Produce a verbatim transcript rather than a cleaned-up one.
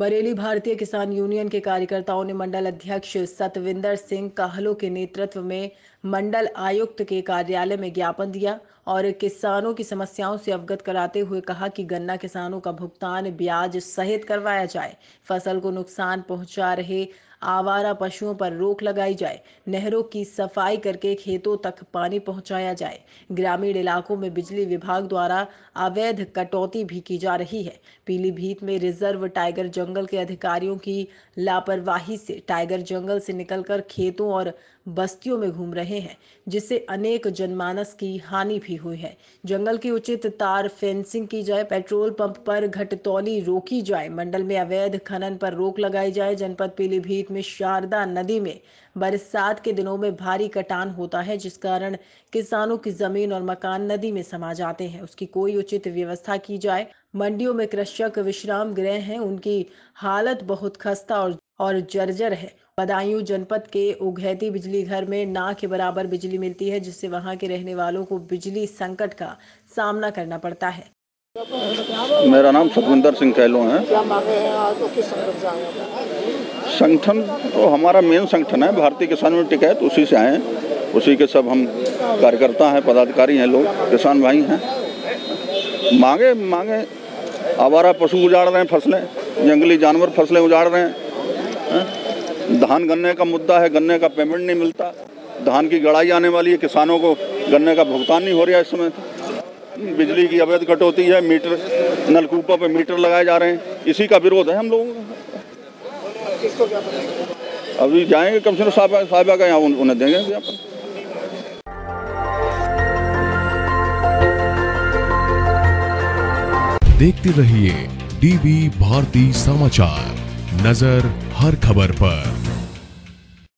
बरेली भारतीय किसान यूनियन के कार्यकर्ताओं ने मंडल अध्यक्ष सतविंदर सिंह काहलो के नेतृत्व में मंडल आयुक्त के कार्यालय में ज्ञापन दिया और किसानों की समस्याओं से अवगत कराते हुए कहा कि गन्ना किसानों का भुगतान ब्याज सहित करवाया जाए, फसल को नुकसान पहुंचा रहे आवारा पशुओं पर रोक लगाई जाए, नहरों की सफाई करके खेतों तक पानी पहुंचाया जाए। ग्रामीण इलाकों में बिजली विभाग द्वारा अवैध कटौती भी की जा रही है। पीलीभीत में रिजर्व टाइगर जंगल के अधिकारियों की लापरवाही से टाइगर जंगल से निकलकर खेतों और बस्तियों में घूम रहे हैं, जिससे अनेक जनमानस की हानि भी हुई है। जंगल की उचित तार फेंसिंग की जाए, पेट्रोल पंप पर घटतौली रोकी जाए, मंडल में अवैध खनन पर रोक लगाई जाए। जनपद पीलीभीत में शारदा नदी में बरसात के दिनों में भारी कटान होता है, जिस कारण किसानों की जमीन और मकान नदी में समा जाते हैं। उसकी कोई उचित व्यवस्था की जाए। मंडियों में कृषक विश्राम गृह हैं, उनकी हालत बहुत खस्ता और और जर्जर है। बदायूं जनपद के उघैती बिजली घर में ना के बराबर बिजली मिलती है, जिससे वहां के रहने वालों को बिजली संकट का सामना करना पड़ता है। मेरा नाम सतविंदर सिंह कहलो है। क्या मांगे हैं आज तो किस संगठन से आए हैं? संगठन तो हमारा मेन संगठन है भारतीय किसान यूनियन टिकैत, उसी से आए हैं। उसी के सब हम कार्यकर्ता हैं, पदाधिकारी हैं, लोग किसान भाई हैं। मांगे मांगे आवारा पशु उजाड़ रहे हैं फसलें, जंगली जानवर फसलें उजाड़ रहे हैं। धान गन्ने का मुद्दा है, गन्ने का पेमेंट नहीं मिलता। धान की गड़ाई आने वाली है, किसानों को गन्ने का भुगतान नहीं हो रहा है इस समय। बिजली की अवैध कटौती है, मीटर नलकूपों पे मीटर लगाए जा रहे हैं, इसी का विरोध है हम लोगों का। किसको क्या पता? अभी जाएंगे कमिश्नर साहब साहिबा का, यहाँ उन्हें देंगे ज्ञापन। देखते रहिए डीवी भारती समाचार, नजर हर खबर पर।